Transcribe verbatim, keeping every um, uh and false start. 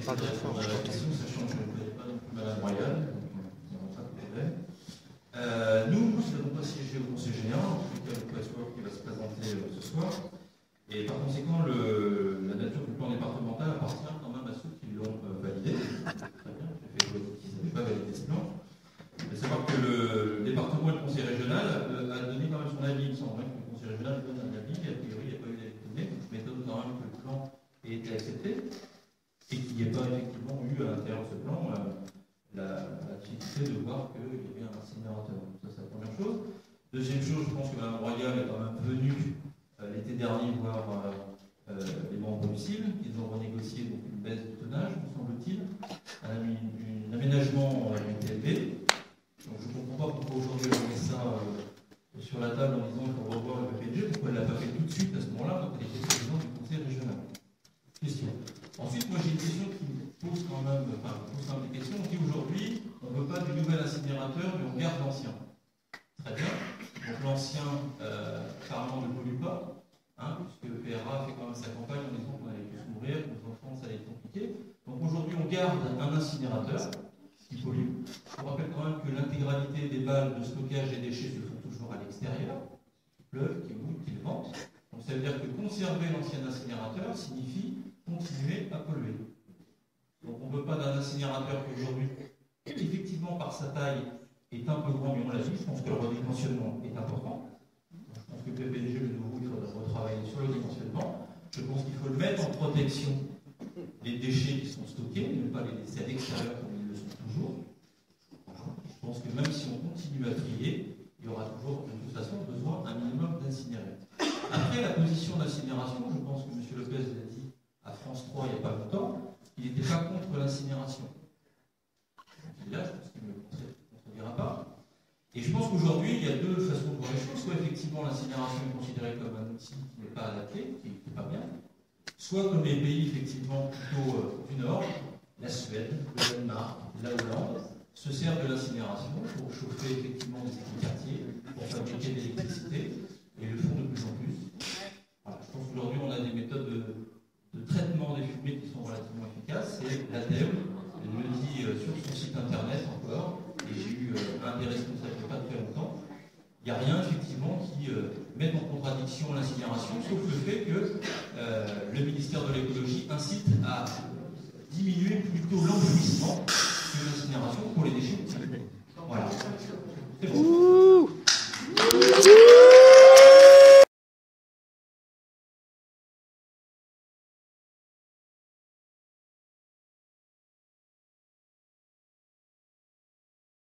parle très fort, je t'entends. Sachant que je ne connais pas non plus Madame Royal, donc nous n'avons pas de problème. Euh, nous, nous n'avons pas siégé au Conseil général, en tout cas le patchwork qui va se présenter euh, ce soir. Et par conséquent, le, la nature du plan départemental appartient quand même à ceux qui l'ont euh, validé. Très bien, j'ai fait le qui n'avaient pas validé ce plan. Il faut savoir que le, le département et le conseil régional euh, a donné quand même son avis. Il me semble que le conseil régional donne un avis, et a priori il n'y a pas eu d'avis donné, donc je m'étonne quand même que le plan ait été accepté, et qu'il n'y ait pas effectivement eu à l'intérieur de ce plan euh, la, la difficulté de voir qu'il y avait un incinérateur. Ça, c'est la première chose. Deuxième chose, je pense que Mme Royal est quand même venue euh, l'été dernier voir euh, euh, les membres du C I L. Ils ont renégocié donc, une baisse de tonnage, me semble-t-il, un, un aménagement euh, du T L B. Donc je ne comprends pas pourquoi aujourd'hui on met ça euh, sur la table en disant qu'il faut revoir le P P D G, pourquoi elle ne l'a pas fait tout de suite à ce moment-là, quand elle était présidente du conseil régional. Question. Ensuite, moi j'ai une question qui me pose quand même, enfin, pose quand même des questions. On dit aujourd'hui, on ne veut pas du nouvel incinérateur, mais on garde l'ancien. Très bien. Donc l'ancien, euh, apparemment, ne pollue pas, hein, puisque le P R A fait quand même sa campagne en disant qu'on allait tous mourir, que nos enfants, ça allait être compliqué. Donc aujourd'hui, on garde un incinérateur qui pollue. Je vous rappelle quand même que l'intégralité des balles de stockage des déchets se font toujours à l'extérieur, qui pleuve, qui mouille, qui vente. Donc ça veut dire que conserver l'ancien incinérateur signifie continuer à polluer. Donc on ne veut pas d'un incinérateur qui aujourd'hui, effectivement par sa taille, est un peu grand, mais on l'a dit, je pense que le redimensionnement est important. Je pense que le P P D G, le nouveau, il faudra retravailler sur le dimensionnement. Je pense qu'il faut le mettre en protection des déchets qui sont stockés, ne pas les laisser à l'extérieur comme ils le sont toujours. Je pense que même si on continue à trier, il y aura toujours, de toute façon, besoin d'un minimum d'incinérer. Après, la position d'incinération, je pense que M. Lopez l'a dit à France trois il n'y a pas longtemps, il n'était pas contre l'incinération. Et là, je pense qu'il ne me contredira pas. Et je pense qu'aujourd'hui, il y a deux façons de voir les choses. Soit effectivement l'incinération est considérée comme un outil qui n'est pas adapté, qui n'est pas bien. Soit comme les pays effectivement plutôt euh, du Nord, la Suède, le Danemark, la Hollande, se servent de l'incinération pour chauffer effectivement des écoquartiers, pour fabriquer de l'électricité, et le font de plus en plus. Voilà, je pense qu'aujourd'hui, on a des méthodes de, de traitement des fumées qui sont relativement efficaces. C'est l'A D E M, elle le dit euh, sur son site internet encore, et j'ai eu euh, un des responsables il n'y a pas très longtemps. Il n'y a rien effectivement qui euh, mette en contradiction l'incinération, sauf le fait que euh, le ministère de l'écologie incite à diminuer plutôt l'enfouissement que l'incinération pour les déchets. Voilà. C'est bon.